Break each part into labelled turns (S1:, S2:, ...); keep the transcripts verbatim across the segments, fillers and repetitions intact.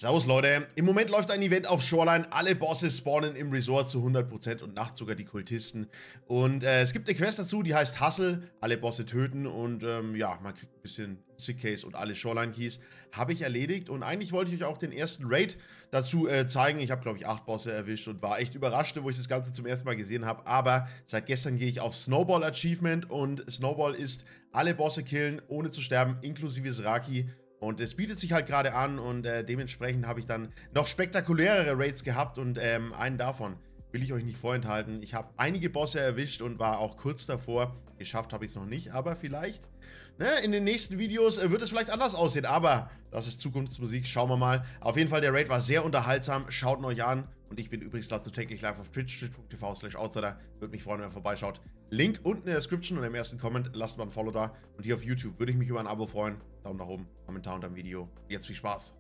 S1: Servus Leute, im Moment läuft ein Event auf Shoreline, alle Bosse spawnen im Resort zu hundert Prozent und nachts sogar die Kultisten. Und äh, es gibt eine Quest dazu, die heißt Hustle, alle Bosse töten und ähm, ja, man kriegt ein bisschen Sick Case und alle Shoreline Keys. Habe ich erledigt und eigentlich wollte ich euch auch den ersten Raid dazu äh, zeigen. Ich habe glaube ich acht Bosse erwischt und war echt überrascht, wo ich das Ganze zum ersten Mal gesehen habe. Aber seit gestern gehe ich auf Snowball Achievement und Snowball ist alle Bosse killen, ohne zu sterben, inklusive Sraki. Und es bietet sich halt gerade an und äh, dementsprechend habe ich dann noch spektakulärere Raids gehabt und ähm, einen davon will ich euch nicht vorenthalten. Ich habe einige Bosse erwischt und war auch kurz davor. Geschafft habe ich es noch nicht, aber vielleicht ne, in den nächsten Videos äh, wird es vielleicht anders aussehen. Aber das ist Zukunftsmusik, schauen wir mal. Auf jeden Fall, der Raid war sehr unterhaltsam, schaut ihn euch an. Und ich bin übrigens dazu täglich live auf twitch, twitch punkt t v slash outsider. Würde mich freuen, wenn ihr vorbeischaut. Link unten in der Description und im ersten Comment, lasst mal ein Follow da. Und hier auf YouTube würde ich mich über ein Abo freuen. Daumen nach oben, Kommentar unter dem Video. Jetzt viel Spaß.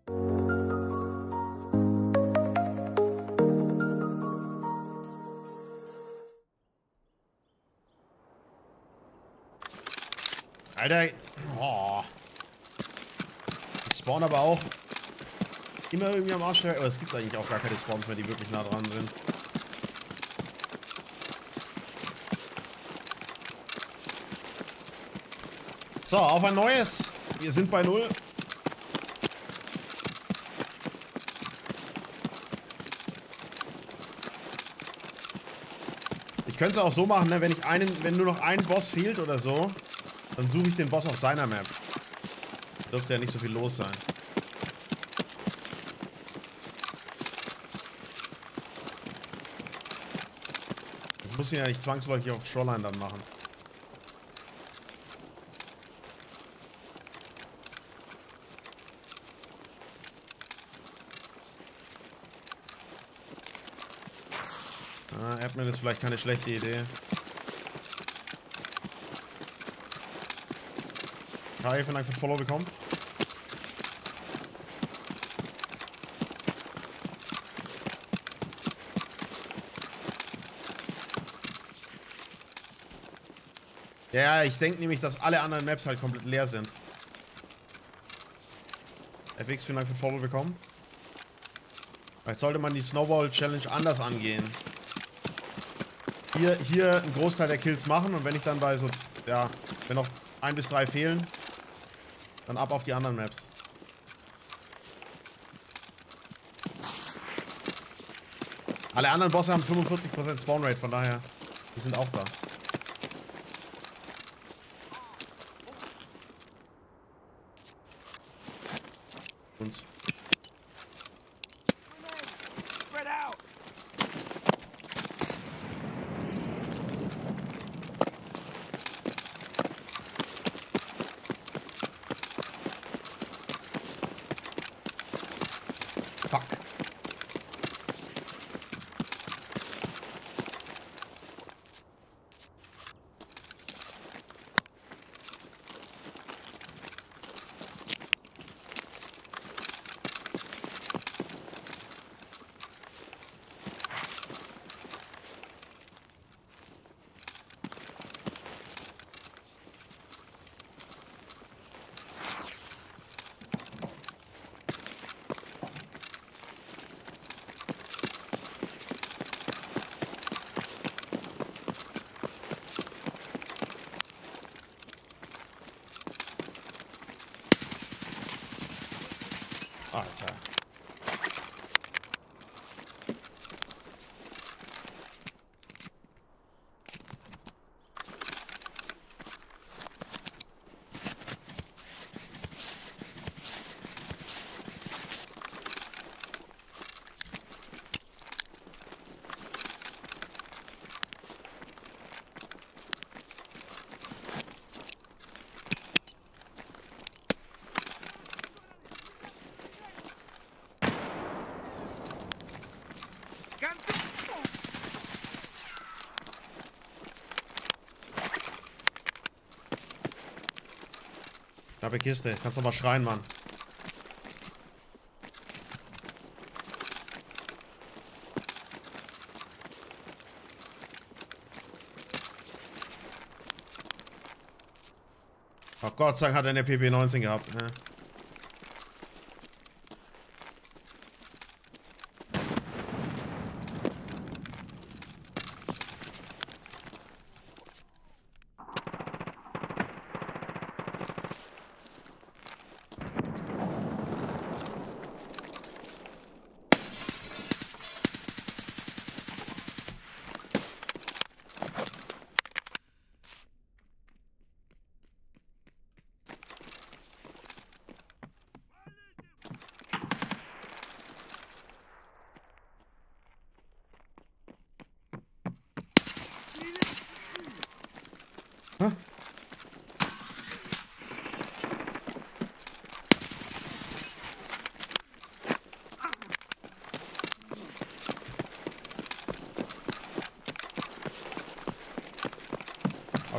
S1: Alter, oh. Die spawnen aber auch immer irgendwie am Arsch. Aber es gibt eigentlich auch gar keine Spawns mehr, die wirklich nah dran sind. So, auf ein neues. Wir sind bei null. Ich könnte es auch so machen, ne? Wenn ich einen, wenn nur noch ein Boss fehlt oder so, dann suche ich den Boss auf seiner Map. Dürfte ja nicht so viel los sein. Ich muss ihn ja nicht zwangsläufig auf Shoreline dann machen. Ah, Admin ist vielleicht keine schlechte Idee. Kai, vielen Dank für Follow bekommen. Ja, ich denke nämlich, dass alle anderen Maps halt komplett leer sind. F X, vielen Dank für Follow bekommen. Vielleicht sollte man die Snowball Challenge anders angehen. Hier, hier einen Großteil der Kills machen und wenn ich dann bei so, ja, wenn noch ein bis drei fehlen, dann ab auf die anderen Maps. Alle anderen Bosse haben fünfundvierzig Prozent Spawnrate, von daher, die sind auch da. Uns. Fuck. Alter. Knappe Kiste. Kannst doch mal schreien, Mann. Oh Gott sei Dank hat er eine P P neunzehn gehabt. Ne?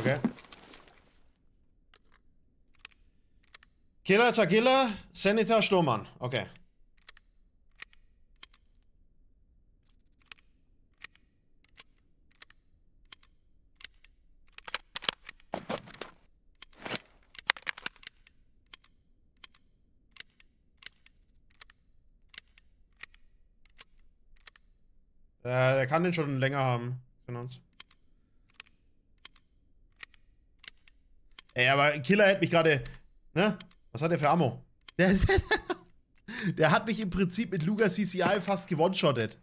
S1: Okay. Killer, Tagilla, Senator, Sturmmann. Okay. Äh, der kann den schon länger haben von uns. Ey, aber Killer hätte mich gerade, ne? Was hat der für Ammo? Der, der hat mich im Prinzip mit Luger C C I fast gewone-shottet.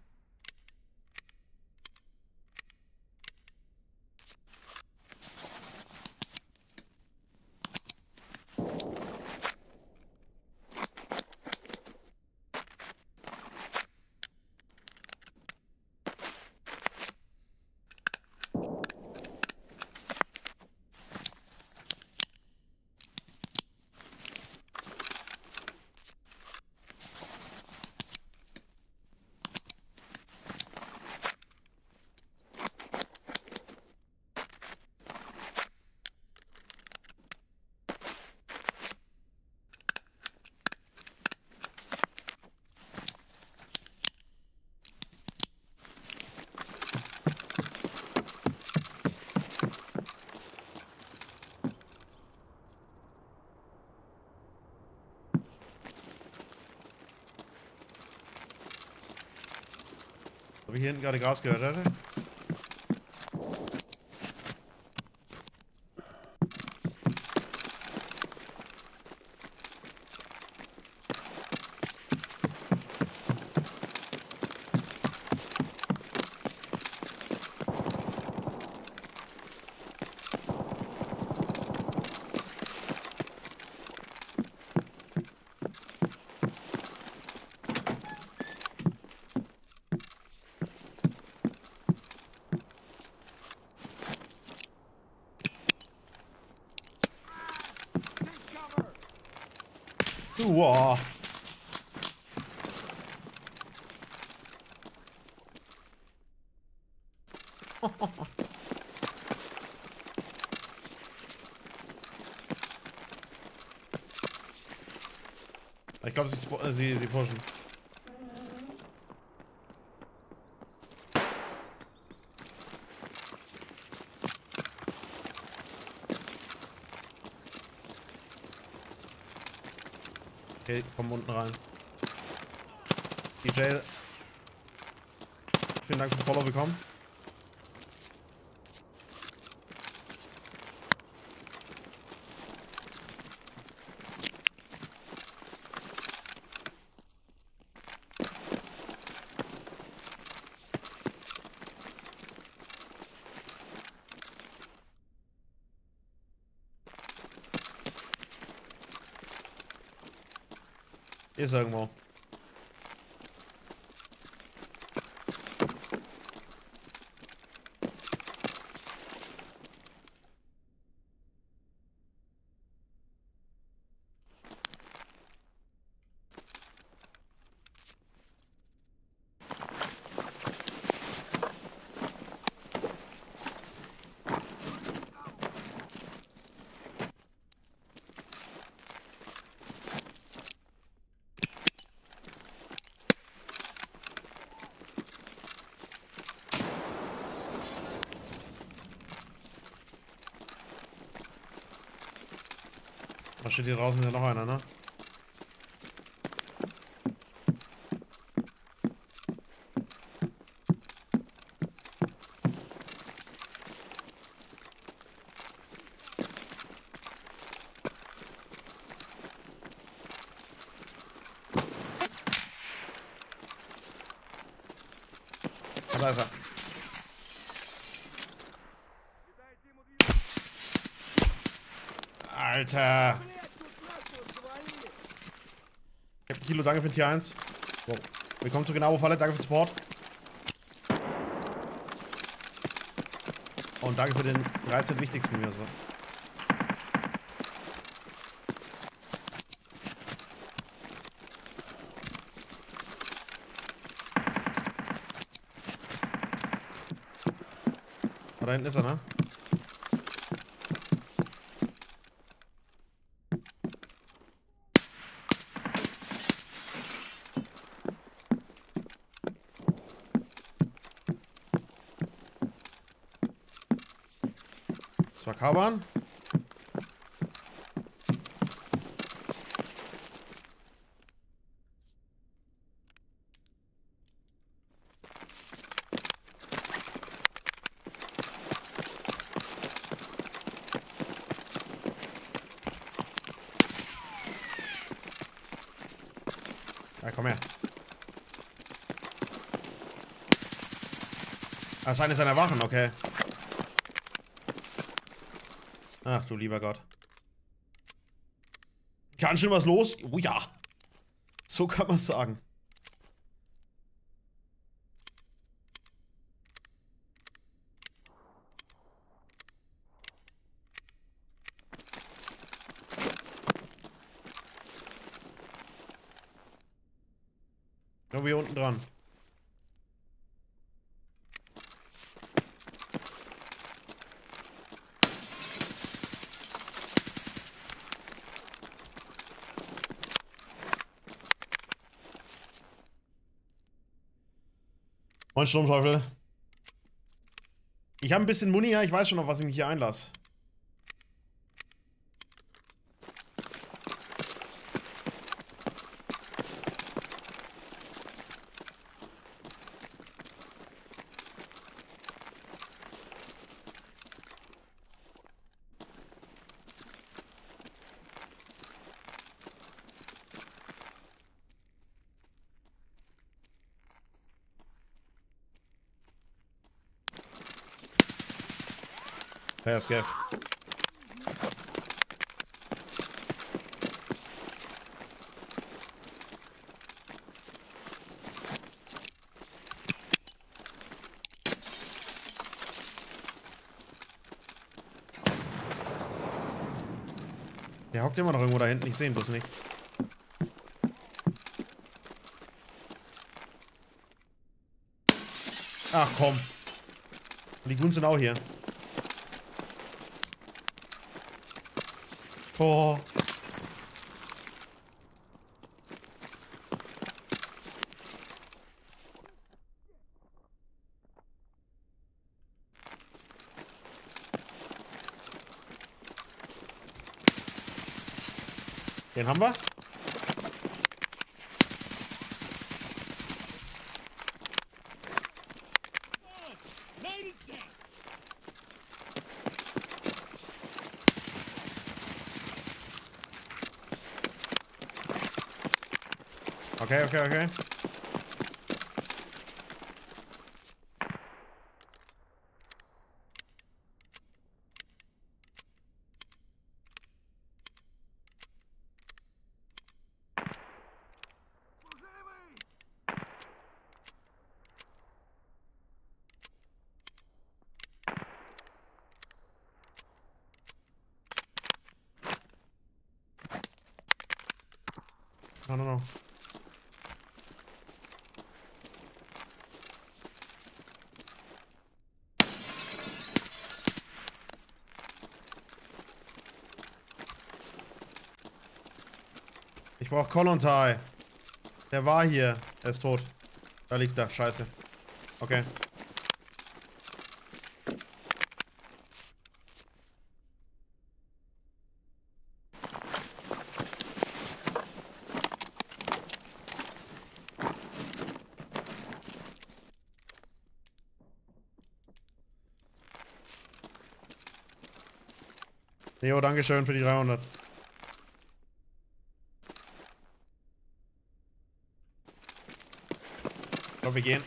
S1: Habe ich hier hinten gerade Gas gehört, oder? Wow. Ich glaube, sie, äh, sie, sie pushen. Okay, kommen unten rein. D J, vielen Dank für Follow bekommen. Ist irgendwo. Da steht hier draußen ja noch einer, ne? Ah, da ist er. Alter! Captain Kilo, danke für Tier eins. Wow. Willkommen zu Genau Falle, danke für den Support. Und danke für den dreizehn wichtigsten hier so. Da hinten ist er, ne? Carbon. Ja, komm her. Das ist eine seiner Wachen, okay. Ach du lieber Gott. Kann schon was los? Oh ja. So kann man sagen. Nur hier unten dran. Moin Sturmteufel. Ich habe ein bisschen Muni, ja, ich weiß schon, auf was ich mich hier einlasse. Ja, Skev. Der hockt immer noch irgendwo da hinten, ich sehe ihn bloß nicht. Ach komm. Und die Goons sind auch hier. Oh. Den haben wir. Okay, okay, okay. No, no, no. Ich brauch Kollontai. Der war hier. Er ist tot. Da liegt er. Scheiße. Okay. Leo, dankeschön für die dreihundert. Ich glaube, wir gehen.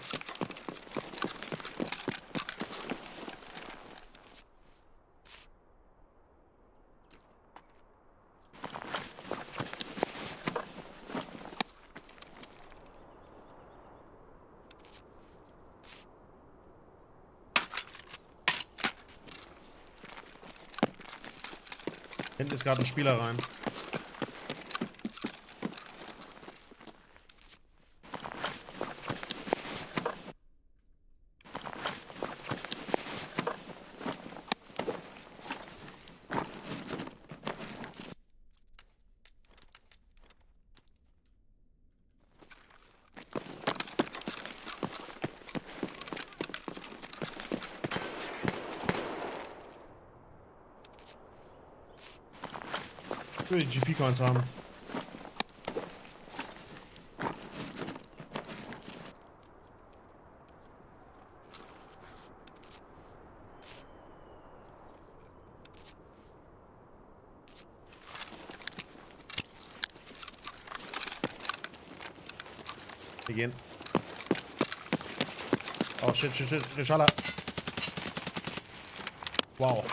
S1: Hinten ist gerade ein Spieler rein. will die G P-Coins haben. Wir gehen. Oh shit, shit, shit, shit, Schaller. Wow.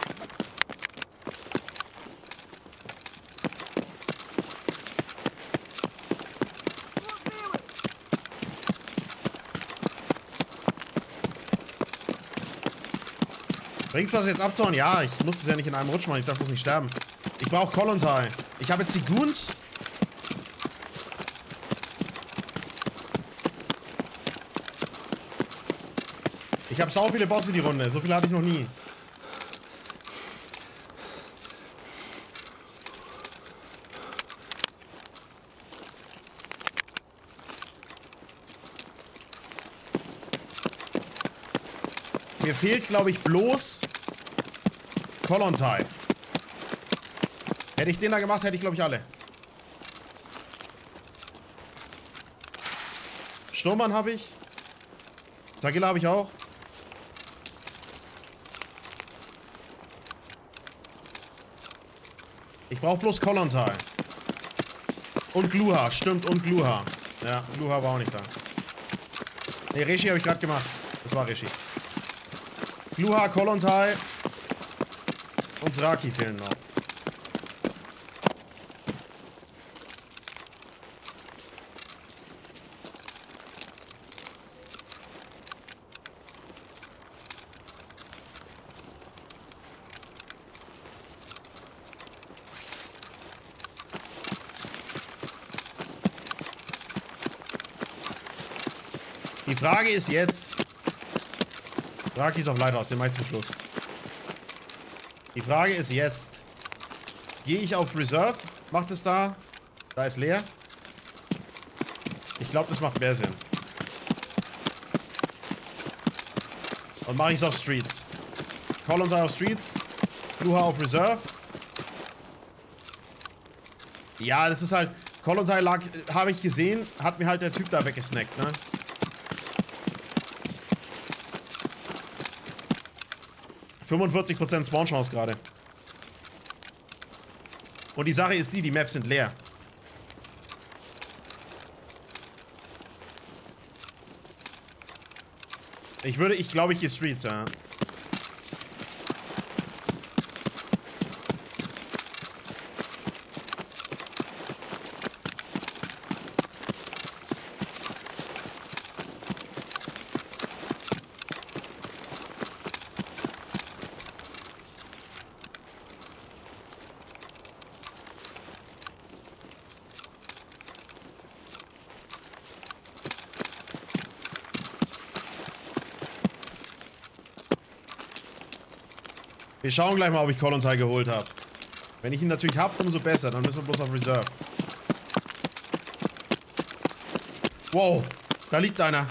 S1: Bringt was jetzt abzuhauen? Ja, ich muss das ja nicht in einem Rutsch machen. Ich darf bloß nicht sterben. Ich brauche Kollontai. Ich habe jetzt die Goons. Ich habe sau viele Bosse die Runde. So viele hatte ich noch nie. Mir fehlt, glaube ich, bloß Kollontai. Hätte ich den da gemacht, hätte ich, glaube ich, alle. Sturmmann habe ich. Tagilla habe ich auch. Ich brauche bloß Kollontai. Und Gluha, stimmt, und Gluha. Ja, Gluha war auch nicht da. Ne, Reshi habe ich gerade gemacht. Das war Reshi. Gluha, Kollontai und Zraki fehlen noch. Die Frage ist jetzt... Zraki ist auf Lighthouse, den mach ich zum Schluss. Die Frage ist jetzt... Gehe ich auf Reserve? Macht es da? Da ist leer. Ich glaube, das macht mehr Sinn. Und mache ich es auf Streets. Kollontai auf Streets. Gluha auf Reserve. Ja, das ist halt... Kollontai lag... Habe ich gesehen. Hat mir halt der Typ da weggesnackt, ne? fünfundvierzig Prozent Spawn-Chance gerade. Und die Sache ist die, die Maps sind leer. Ich würde, ich glaube, ich gehe Streets, ja. Wir schauen gleich mal, ob ich Kollontai geholt habe. Wenn ich ihn natürlich habe, umso besser. Dann müssen wir bloß auf Reserve. Wow, da liegt einer.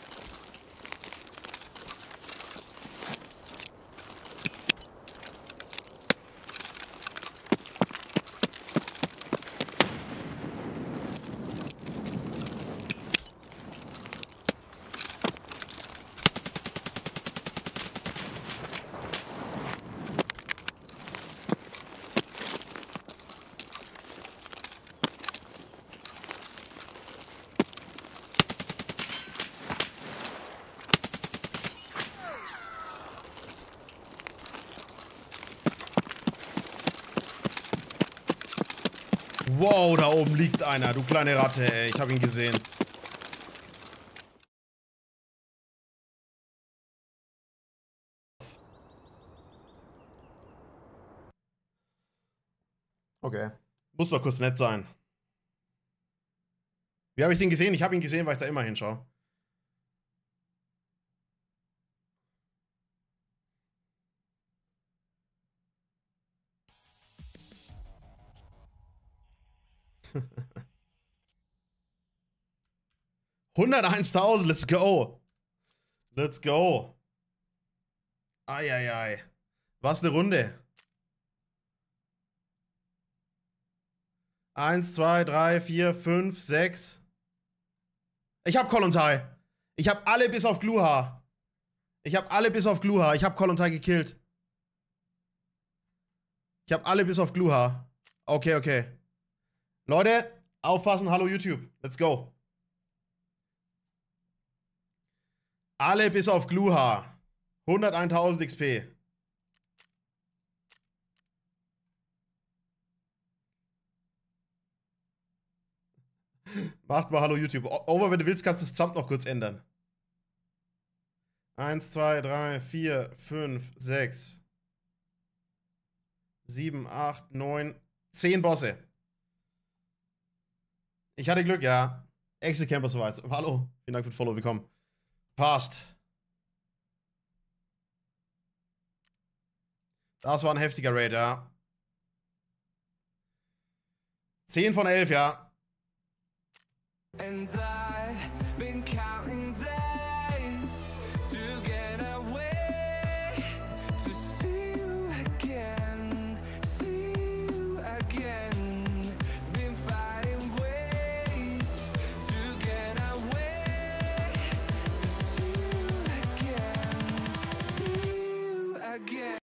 S1: Wow, da oben liegt einer, du kleine Ratte, ey. Ich habe ihn gesehen. Okay. Muss doch kurz nett sein. Wie habe ich den gesehen? Ich habe ihn gesehen, weil ich da immer hinschaue. hunderteinstausend, let's go. Let's go. Eieiei. Was eine Runde. Eins, zwei, drei, vier, fünf, sechs. Ich hab Kollontai. Ich hab alle bis auf Gluha. Ich hab alle bis auf Gluha. Ich hab Kollontai gekillt. Ich hab alle bis auf Gluha. Okay, okay. Leute, aufpassen. Hallo YouTube. Let's go. Alle bis auf Gluha. hunderteintausend X P. Macht mal Hallo YouTube. Over, wenn du willst, kannst du das Zamt noch kurz ändern. Eins, zwei, drei, vier, fünf, sechs, sieben, acht, neun, zehn Bosse. Ich hatte Glück, ja. Exit Camper soweit. Hallo. Vielen Dank für den Follow. Willkommen. Passt. Das war ein heftiger Raid, ja. zehn von elf, ja. And I've been